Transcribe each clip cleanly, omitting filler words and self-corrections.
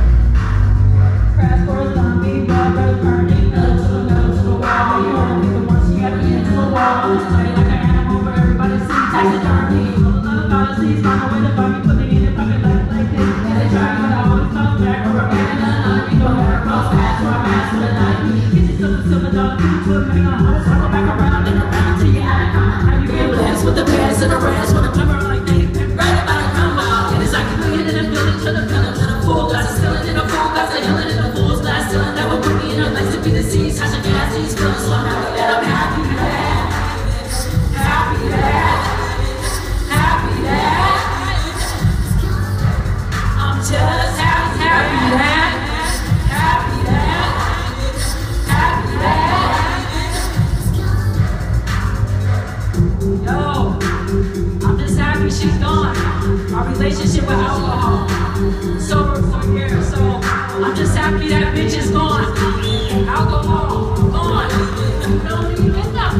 Crash course on me, rubber burning, metal to the wall. You wanna be the one, she gotta be into the wall. I'm just like an animal for everybody to see. Taxidermy, all the love policies, find a way to find me, put me in a pocket like this. And they try, but I always come back for a man and a night. We go hair across paths for a match for the night. Get you silver dollar, keep it to it, hang on, always circle back around and around till you act. How you get blessed with the pants and the rest, with a cover like they right about to come out. And it's like you're in the building to the feeling to the full glass, stealing in the full glass, the healing in the fool's glass, stealing that will put me in a place to be the seas, how she gas these feelings, so I'm happy that I'm happy that, happy that, happy that, I'm just happy that, happy that, happy that, our relationship with alcohol. Sober for a year, so I'm just happy that bitch is gone. Alcohol, gone. Don't even know.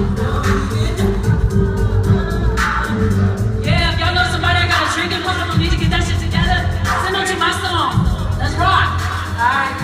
Yeah, if y'all know somebody that got a drinking problem, need to get that shit together, send them to my song. Let's rock. Alright.